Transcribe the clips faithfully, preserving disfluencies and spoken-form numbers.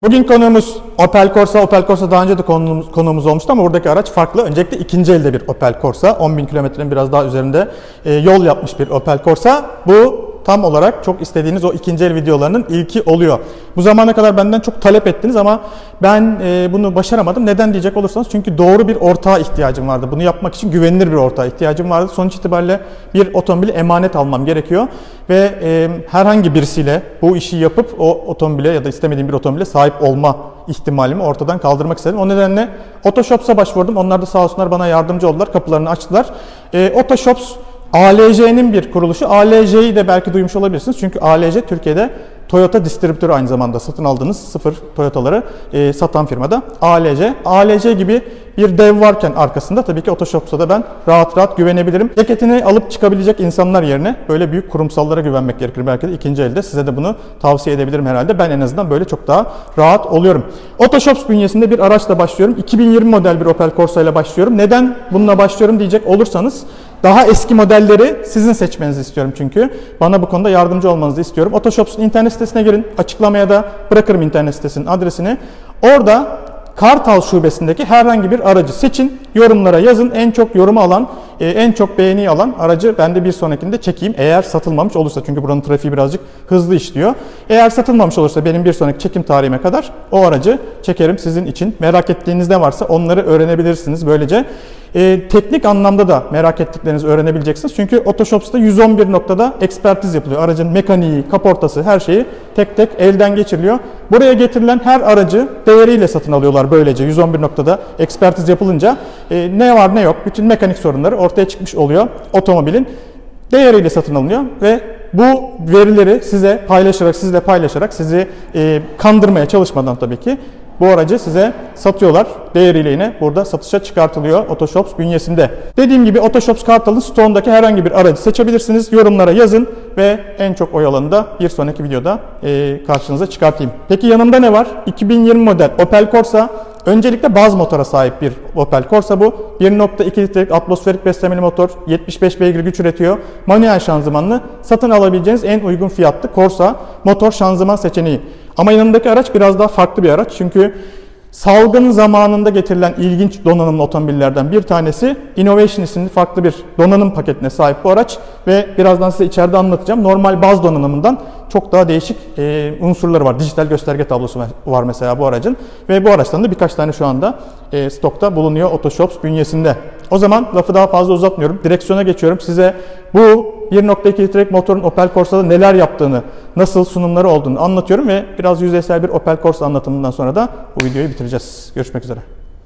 Bugün konuğumuz Opel Corsa. Opel Corsa daha önce de konuğumuz, konuğumuz olmuştu ama buradaki araç farklı. Öncelikle ikinci elde bir Opel Corsa. on bin kilometrenin biraz daha üzerinde e, yol yapmış bir Opel Corsa. Bu tam olarak çok istediğiniz o ikinci el videolarının ilki oluyor. Bu zamana kadar benden çok talep ettiniz ama ben e, bunu başaramadım. Neden diyecek olursanız, çünkü doğru bir ortağa ihtiyacım vardı. Bunu yapmak için güvenilir bir ortağa ihtiyacım vardı. Sonuç itibariyle bir otomobili emanet almam gerekiyor. Ve e, herhangi birisiyle bu işi yapıp o otomobile ya da istemediğim bir otomobile sahip olma ihtimalimi ortadan kaldırmak istedim. O nedenle Otoshops'a başvurdum. Onlar da sağ olsunlar bana yardımcı oldular. Kapılarını açtılar. E, Otoshops A L J'nin bir kuruluşu. A L J'yi de belki duymuş olabilirsiniz. Çünkü A L J Türkiye'de Toyota distribütörü, aynı zamanda satın aldığınız sıfır Toyota'ları e, satan firmada A L J. A L J gibi bir dev varken arkasında tabii ki Otoshops'a da ben rahat rahat güvenebilirim. Ceketini alıp çıkabilecek insanlar yerine böyle büyük kurumsallara güvenmek gerekir belki de ikinci elde. Size de bunu tavsiye edebilirim herhalde. Ben en azından böyle çok daha rahat oluyorum. Otoshops bünyesinde bir araçla başlıyorum. iki bin yirmi model bir Opel Corsa ile başlıyorum. Neden bununla başlıyorum diyecek olursanız, daha eski modelleri sizin seçmenizi istiyorum çünkü. Bana bu konuda yardımcı olmanızı istiyorum. Otoshops'un internet sitesine girin. Açıklamaya da bırakırım internet sitesinin adresini. Orada Kartal şubesindeki herhangi bir aracı seçin. Yorumlara yazın. En çok yorumu alan, en çok beğeni alan aracı ben de bir sonrakinde çekeyim. Eğer satılmamış olursa, çünkü buranın trafiği birazcık hızlı işliyor. Eğer satılmamış olursa benim bir sonraki çekim tarihime kadar o aracı çekerim sizin için. Merak ettiğiniz ne varsa onları öğrenebilirsiniz böylece. E, teknik anlamda da merak ettiklerinizi öğrenebileceksiniz. Çünkü Otoshops'ta yüz on bir noktada ekspertiz yapılıyor. Aracın mekaniği, kaportası, her şeyi tek tek elden geçiriliyor. Buraya getirilen her aracı değeriyle satın alıyorlar böylece. yüz on bir noktada ekspertiz yapılınca e, ne var ne yok bütün mekanik sorunları ortaya çıkmış oluyor. Otomobilin değeriyle satın alınıyor ve bu verileri size paylaşarak, sizle paylaşarak sizi e, kandırmaya çalışmadan tabii ki bu aracı size satıyorlar. Değeriyle yine burada satışa çıkartılıyor Otoshops bünyesinde. Dediğim gibi Otoshops Kartal'ın stoğundaki herhangi bir aracı seçebilirsiniz. Yorumlara yazın ve en çok oy alanı da bir sonraki videoda e, karşınıza çıkartayım. Peki yanımda ne var? iki bin yirmi model Opel Corsa. Öncelikle baz motora sahip bir Opel Corsa bu. bir nokta iki litrelik atmosferik beslemeli motor, yetmiş beş beygir güç üretiyor. Manuel şanzımanlı, satın alabileceğiniz en uygun fiyatlı Corsa motor şanzıman seçeneği. Ama yanındaki araç biraz daha farklı bir araç. Çünkü salgın zamanında getirilen ilginç donanımlı otomobillerden bir tanesi. Innovation isimli farklı bir donanım paketine sahip bu araç ve birazdan size içeride anlatacağım. Normal baz donanımından çok daha değişik e, unsurları var. Dijital gösterge tablosu var mesela bu aracın ve bu araçtan da birkaç tane şu anda e, stokta bulunuyor Otoshops bünyesinde. O zaman lafı daha fazla uzatmıyorum. Direksiyona geçiyorum. Size bu bir nokta iki litrelik motorun Opel Corsa'da neler yaptığını, nasıl sunumları olduğunu anlatıyorum ve biraz yüzeysel bir Opel Corsa anlatımından sonra da bu videoyu bitireceğiz. Görüşmek üzere.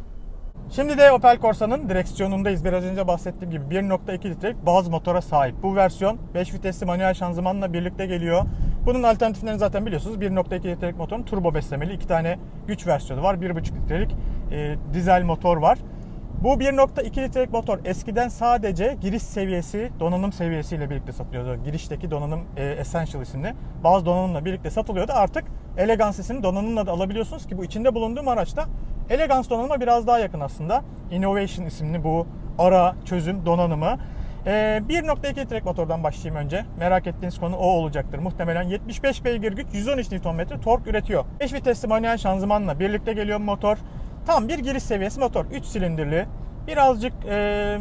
Şimdi de Opel Corsa'nın direksiyonundayız. Biraz önce bahsettiğim gibi bir nokta iki litrelik baz motora sahip. Bu versiyon beş vitesli manuel şanzımanla birlikte geliyor. Bunun alternatiflerini zaten biliyorsunuz. bir nokta iki litrelik motorun turbo beslemeli iki tane güç versiyonu var. bir buçuk litrelik e, dizel motor var. Bu bir nokta iki litrelik motor eskiden sadece giriş seviyesi, donanım seviyesiyle birlikte satılıyordu. Girişteki donanım e, Essential isimli bazı donanımla birlikte satılıyordu. Artık Elegance isimli donanımla da alabiliyorsunuz ki bu içinde bulunduğum araçta Elegance donanıma biraz daha yakın aslında. Innovation isimli bu ara çözüm donanımı. E, bir nokta iki litrelik motordan başlayayım önce. Merak ettiğiniz konu o olacaktır. Muhtemelen yetmiş beş beygir güç, yüz on üç Newton metre tork üretiyor. beş vitesli manuel şanzımanla birlikte geliyor motor. Tam bir giriş seviyesi motor. üç silindirli. Birazcık e,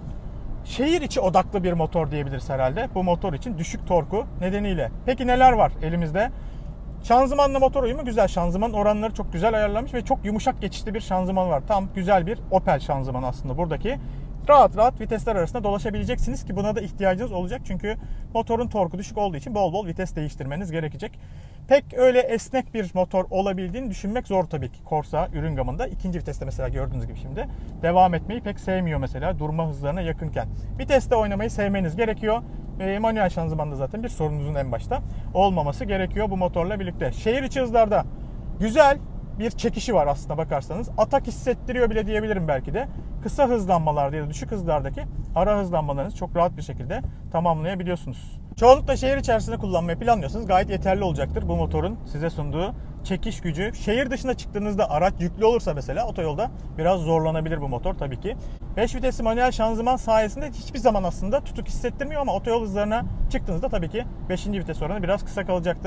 şehir içi odaklı bir motor diyebiliriz herhalde. Bu motor için düşük torku nedeniyle. Peki neler var elimizde? Şanzımanla motor uyumu güzel. Şanzıman oranları çok güzel ayarlanmış ve çok yumuşak geçişli bir şanzıman var. Tam güzel bir Opel şanzıman aslında buradaki. Rahat rahat vitesler arasında dolaşabileceksiniz ki buna da ihtiyacınız olacak. Çünkü motorun torku düşük olduğu için bol bol vites değiştirmeniz gerekecek. Pek öyle esnek bir motor olabildiğini düşünmek zor tabii ki Corsa ürün gamında. İkinci viteste mesela gördüğünüz gibi şimdi devam etmeyi pek sevmiyor mesela durma hızlarına yakınken. Viteste oynamayı sevmeniz gerekiyor. E, manuel şanzımanda zaten bir sorununuzun en başta olmaması gerekiyor bu motorla birlikte. Şehir içi hızlarda güzel bir çekişi var aslında bakarsanız. Atak hissettiriyor bile diyebilirim belki de. Kısa hızlanmalarda ya da düşük hızlardaki ara hızlanmalarınızı çok rahat bir şekilde tamamlayabiliyorsunuz. Çoğunlukla şehir içerisinde kullanmayı planlıyorsanız gayet yeterli olacaktır bu motorun size sunduğu çekiş gücü. Şehir dışına çıktığınızda araç yüklü olursa mesela otoyolda biraz zorlanabilir bu motor tabii ki. beş vitesli manuel şanzıman sayesinde hiçbir zaman aslında tutuk hissettirmiyor ama otoyol hızlarına çıktığınızda tabii ki beşinci vites oranı biraz kısa kalacaktır.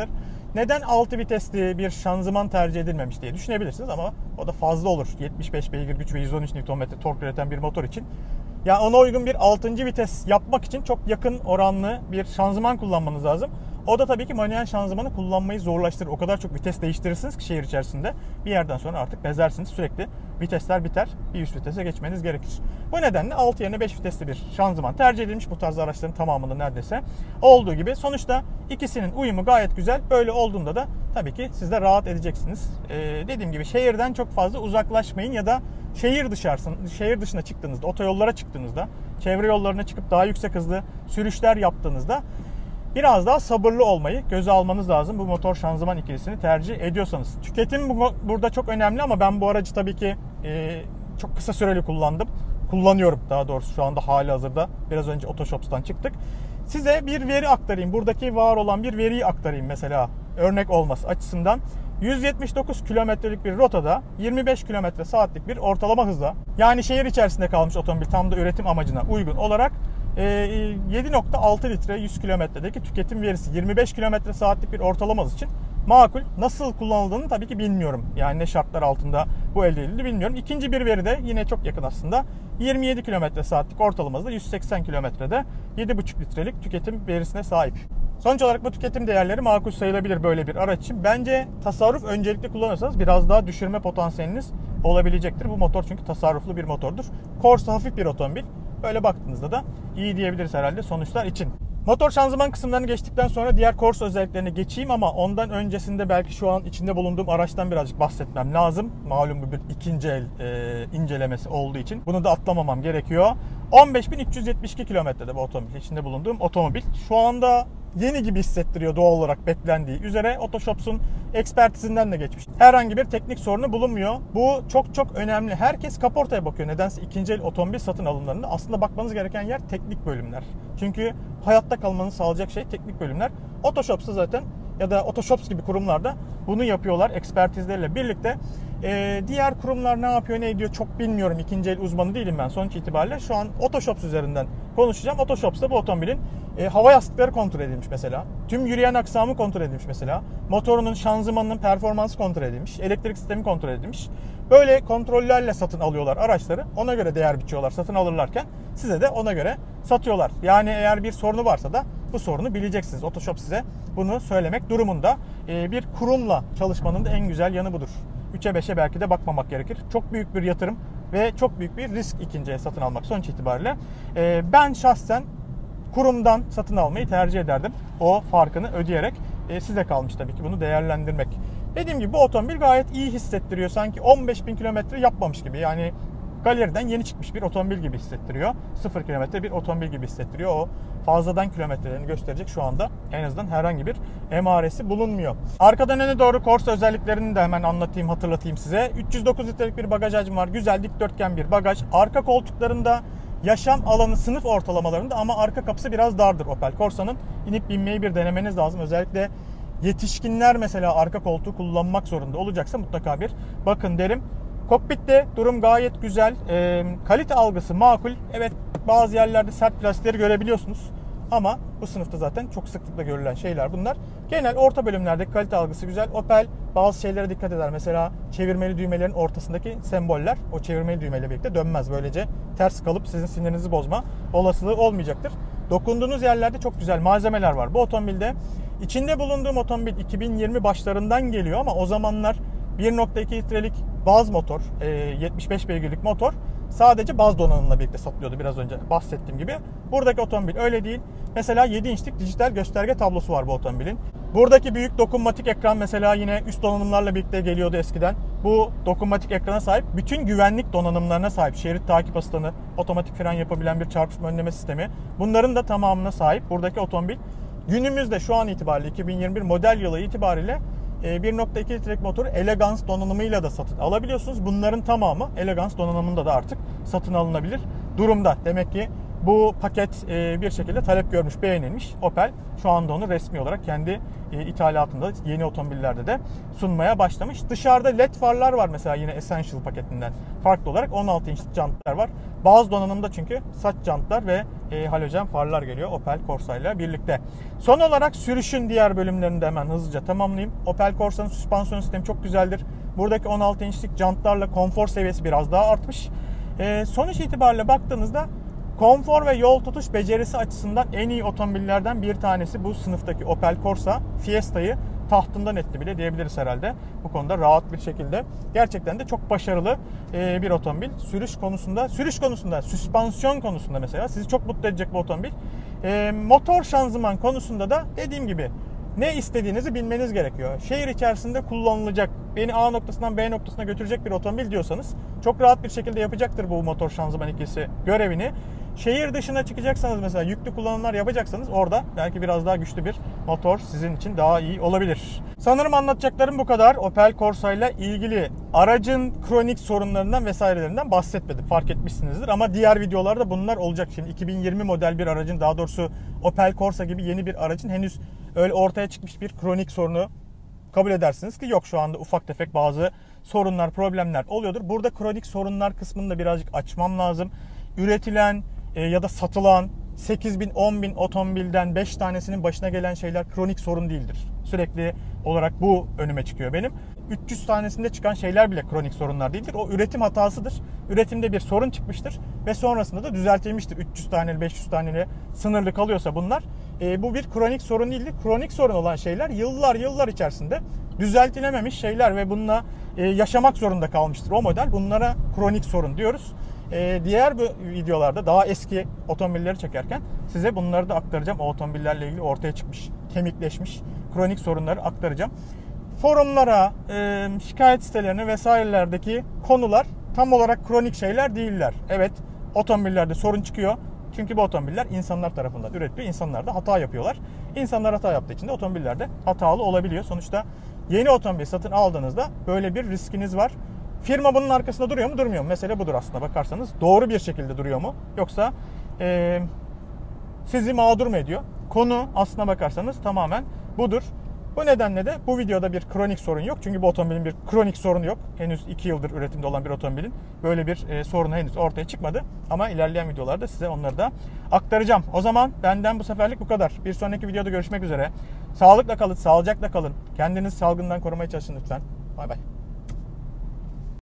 Neden altı vitesli bir şanzıman tercih edilmemiş diye düşünebilirsiniz ama o da fazla olur. yetmiş beş beygir güç ve yüz on üç Newton metre tork üreten bir motor için. Ya ona uygun bir altıncı vites yapmak için çok yakın oranlı bir şanzıman kullanmanız lazım. O da tabii ki manuel şanzımanı kullanmayı zorlaştırır. O kadar çok vites değiştirirsiniz ki şehir içerisinde bir yerden sonra artık bezersiniz. Sürekli vitesler biter. Bir üst vitese geçmeniz gerekir. Bu nedenle altı yerine beş vitesli bir şanzıman tercih edilmiş. Bu tarz araçların tamamında neredeyse olduğu gibi. Sonuçta ikisinin uyumu gayet güzel. Böyle olduğunda da tabii ki siz de rahat edeceksiniz. Ee, dediğim gibi şehirden çok fazla uzaklaşmayın ya da şehir dışarısın, şehir dışına çıktığınızda, otoyollara çıktığınızda, çevre yollarına çıkıp daha yüksek hızlı sürüşler yaptığınızda biraz daha sabırlı olmayı göze almanız lazım bu motor şanzıman ikilisini tercih ediyorsanız. Tüketim bu, burada çok önemli ama ben bu aracı tabii ki e, çok kısa süreli kullandım. Kullanıyorum daha doğrusu şu anda hali hazırda. Biraz önce Otoshops'tan çıktık. Size bir veri aktarayım. Buradaki var olan bir veriyi aktarayım mesela. Örnek olması açısından. yüz yetmiş dokuz kilometrelik bir rotada yirmi beş kilometre saatlik bir ortalama hızla, yani şehir içerisinde kalmış otomobil tam da üretim amacına uygun olarak yedi nokta altı litre yüz kilometredeki tüketim verisi, yirmi beş kilometre saatlik bir ortalama hız için makul. Nasıl kullanıldığını tabii ki bilmiyorum. Yani ne şartlar altında bu elde edildi bilmiyorum. İkinci bir veri de yine çok yakın aslında. yirmi yedi kilometre saatlik ortalama hızla yüz seksen kilometrede yedi buçuk litrelik tüketim verisine sahip. Sonuç olarak bu tüketim değerleri makul sayılabilir böyle bir araç için. Bence tasarruf öncelikli kullanırsanız biraz daha düşürme potansiyeliniz olabilecektir. Bu motor çünkü tasarruflu bir motordur. Corsa hafif bir otomobil. Böyle baktığınızda da iyi diyebiliriz herhalde sonuçlar için. Motor şanzıman kısımlarını geçtikten sonra diğer Corsa özelliklerine geçeyim ama ondan öncesinde belki şu an içinde bulunduğum araçtan birazcık bahsetmem lazım. Malum bu bir ikinci el e, incelemesi olduğu için bunu da atlamamam gerekiyor. on beş bin üç yüz yetmiş iki kilometrede bu otomobil, içinde bulunduğum otomobil. Şu anda yeni gibi hissettiriyor doğal olarak beklendiği üzere. Otoshops'un ekspertizinden de geçmiş. Herhangi bir teknik sorunu bulunmuyor. Bu çok çok önemli. Herkes kaportaya bakıyor. Nedense ikinci el otomobil satın alımlarında aslında bakmanız gereken yer teknik bölümler. Çünkü hayatta kalmanızı sağlayacak şey teknik bölümler. Otoshops'ta zaten ya da Otoshops gibi kurumlarda bunu yapıyorlar ekspertizleriyle birlikte. Ee, diğer kurumlar ne yapıyor ne ediyor çok bilmiyorum. İkinci el uzmanı değilim ben sonuç itibariyle. Şu an Otoshops üzerinden konuşacağım. Otoshops'ta bu otomobilin e, hava yastıkları kontrol edilmiş mesela. Tüm yürüyen aksamı kontrol edilmiş mesela. Motorunun, şanzımanının performansı kontrol edilmiş. Elektrik sistemi kontrol edilmiş. Böyle kontrollerle satın alıyorlar araçları. Ona göre değer biçiyorlar satın alırlarken. Size de ona göre satıyorlar. Yani eğer bir sorunu varsa da bu sorunu bileceksiniz. Otoshop size bunu söylemek durumunda. Ee, bir kurumla çalışmanın da en güzel yanı budur. üçe beşe belki de bakmamak gerekir. Çok büyük bir yatırım ve çok büyük bir risk ikinci el satın almak sonuç itibariyle. Ee, ben şahsen kurumdan satın almayı tercih ederdim. O farkını ödeyerek. Ee, size kalmış tabii ki bunu değerlendirmek. Dediğim gibi bu otomobil gayet iyi hissettiriyor. Sanki on beş bin kilometre yapmamış gibi. Yani galeriden yeni çıkmış bir otomobil gibi hissettiriyor. sıfır kilometre bir otomobil gibi hissettiriyor. O fazladan kilometrelerini gösterecek şu anda en azından herhangi bir emaresi bulunmuyor. Arkadan öne doğru Corsa özelliklerini de hemen anlatayım, hatırlatayım size. üç yüz dokuz litrelik bir bagaj hacmi var. Güzel dikdörtgen bir bagaj. Arka koltuklarında yaşam alanı sınıf ortalamalarında ama arka kapısı biraz dardır Opel Corsa'nın. İnip binmeyi bir denemeniz lazım. Özellikle yetişkinler mesela arka koltuğu kullanmak zorunda olacaksa mutlaka bir bakın derim. Kokpitte durum gayet güzel. E, kalite algısı makul. Evet, bazı yerlerde sert plastikleri görebiliyorsunuz. Ama bu sınıfta zaten çok sıklıkla görülen şeyler bunlar. Genel orta bölümlerdeki kalite algısı güzel. Opel bazı şeylere dikkat eder. Mesela çevirmeli düğmelerin ortasındaki semboller o çevirmeli düğmeyle birlikte dönmez. Böylece ters kalıp sizin sinirinizi bozma olasılığı olmayacaktır. Dokunduğunuz yerlerde çok güzel malzemeler var bu otomobilde. İçinde bulunduğum otomobil iki bin yirmi başlarından geliyor ama o zamanlar bir nokta iki litrelik baz motor, yetmiş beş beygirlik motor sadece baz donanımla birlikte satılıyordu biraz önce bahsettiğim gibi. Buradaki otomobil öyle değil. Mesela yedi inçlik dijital gösterge tablosu var bu otomobilin. Buradaki büyük dokunmatik ekran mesela yine üst donanımlarla birlikte geliyordu eskiden. Bu dokunmatik ekrana sahip, bütün güvenlik donanımlarına sahip. Şerit takip asistanı, otomatik fren yapabilen bir çarpışma önleme sistemi. Bunların da tamamına sahip buradaki otomobil. Günümüzde şu an itibariyle iki bin yirmi bir model yılı itibariyle bir nokta iki litrelik motoru Elegance donanımıyla da satın alabiliyorsunuz. Bunların tamamı Elegance donanımında da artık satın alınabilir durumda. Demek ki bu paket e, bir şekilde talep görmüş, beğenilmiş. Opel şu anda onu resmi olarak kendi e, ithalatında yeni otomobillerde de sunmaya başlamış. Dışarıda led farlar var mesela yine Essential paketinden farklı olarak on altı inçlik jantlar var. Bazı donanımda çünkü saç jantlar ve e, halojen farlar geliyor Opel Corsa ile birlikte. Son olarak sürüşün diğer bölümlerini de hemen hızlıca tamamlayayım. Opel Corsa'nın süspansiyon sistemi çok güzeldir. Buradaki on altı inçlik jantlarla konfor seviyesi biraz daha artmış. E, sonuç itibariyle baktığınızda konfor ve yol tutuş becerisi açısından en iyi otomobillerden bir tanesi bu sınıftaki Opel Corsa. Fiesta'yı tahtından etti bile diyebiliriz herhalde. Bu konuda rahat bir şekilde. Gerçekten de çok başarılı bir otomobil. Sürüş konusunda, sürüş konusunda, süspansiyon konusunda mesela sizi çok mutlu edecek bu otomobil. Motor şanzıman konusunda da dediğim gibi ne istediğinizi bilmeniz gerekiyor. Şehir içerisinde kullanılacak, beni A noktasından B noktasına götürecek bir otomobil diyorsanız çok rahat bir şekilde yapacaktır bu motor şanzıman ikilisi görevini. Şehir dışına çıkacaksanız mesela yüklü kullanımlar yapacaksanız orada belki biraz daha güçlü bir motor sizin için daha iyi olabilir. Sanırım anlatacaklarım bu kadar. Opel Corsa ile ilgili aracın kronik sorunlarından vesairelerinden bahsetmedim. Fark etmişsinizdir ama diğer videolarda bunlar olacak. Şimdi iki bin yirmi model bir aracın, daha doğrusu Opel Corsa gibi yeni bir aracın henüz öyle ortaya çıkmış bir kronik sorunu kabul edersiniz ki yok, şu anda ufak tefek bazı sorunlar, problemler oluyordur. Burada kronik sorunlar kısmını da birazcık açmam lazım. Üretilen e, ya da satılan sekiz bin on bin otomobilden beş tanesinin başına gelen şeyler kronik sorun değildir. Sürekli olarak bu önüme çıkıyor benim. üç yüz tanesinde çıkan şeyler bile kronik sorunlar değildir. O üretim hatasıdır. Üretimde bir sorun çıkmıştır ve sonrasında da düzeltilmiştir. üç yüz taneli, beş yüz taneli sınırlı kalıyorsa bunlar. E, bu bir kronik sorun değildir. Kronik sorun olan şeyler yıllar yıllar içerisinde düzeltilememiş şeyler ve bununla e, yaşamak zorunda kalmıştır o model. Bunlara kronik sorun diyoruz. E, diğer bu videolarda daha eski otomobilleri çekerken size bunları da aktaracağım. O otomobillerle ilgili ortaya çıkmış, kemikleşmiş kronik sorunları aktaracağım. Forumlara, e, şikayet sitelerine vesairelerdeki konular tam olarak kronik şeyler değiller. Evet, otomobillerde sorun çıkıyor. Çünkü bu otomobiller insanlar tarafından üretiliyor. İnsanlar da hata yapıyorlar. İnsanlar hata yaptığı için de otomobiller de hatalı olabiliyor. Sonuçta yeni otomobil satın aldığınızda böyle bir riskiniz var. Firma bunun arkasında duruyor mu, durmuyor mu? Mesele budur aslında bakarsanız. Doğru bir şekilde duruyor mu? Yoksa e, sizi mağdur mu ediyor? Konu aslına bakarsanız tamamen budur. Bu nedenle de bu videoda bir kronik sorun yok. Çünkü bu otomobilin bir kronik sorunu yok. Henüz iki yıldır üretimde olan bir otomobilin böyle bir e, sorunu henüz ortaya çıkmadı. Ama ilerleyen videolarda size onları da aktaracağım. O zaman benden bu seferlik bu kadar. Bir sonraki videoda görüşmek üzere. Sağlıkla kalın, sağlıcakla kalın. Kendinizi salgından korumaya çalışın lütfen. Bay bay.